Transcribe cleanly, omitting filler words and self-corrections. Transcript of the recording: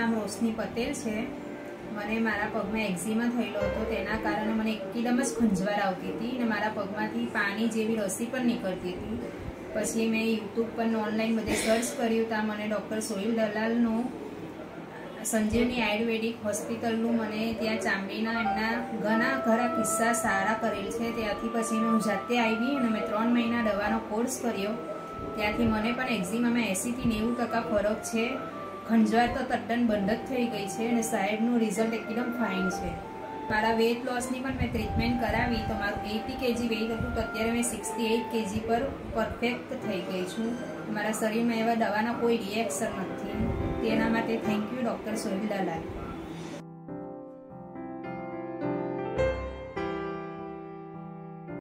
નામ રોશની પટેલ છે। મને મારા પગમાં એક્ઝિમા થયેલો હતો, તેના કારણે મને એકદમ જ ખંજવાળ આવતી હતી અને મારા પગમાંથી પાણી જેવી રસી પણ નીકળતી હતી। પછી મેં યુટ્યુબ પર ઓનલાઈન બધે સર્ચ કર્યું, ત્યાં મને ડૉક્ટર સોહિલ દલાલનું સંજીવની આયુર્વેદિક હોસ્પિટલનું મને ત્યાં ચામડીના એમના ઘણા ખરા કિસ્સા સારા કરેલ છે। ત્યાંથી પછી હું જાતે આવી અને મેં 3 મહિના દવાનો કોર્સ કર્યો। ત્યાંથી મને પણ એક્ઝિમામાં 80 થી 90% ફરક છે। ખંજવાળ તો તદ્દન બંધ જ થઈ ગઈ છે અને સાહેબનું રિઝલ્ટ એકદમ ફાઇન છે। મારા વેઇટ લોસની પણ મેં ટ્રીટમેન્ટ કરાવી તો મારું 80 kg વેઇટ હતું, તો અત્યારે મેં 68 kg પર પરફેક્ટ થઈ ગઈ છું। મારા શરીરમાં એવા દવાના કોઈ રિએક્શન નથી। તેના માટે thank you doctor Sohil Dalal.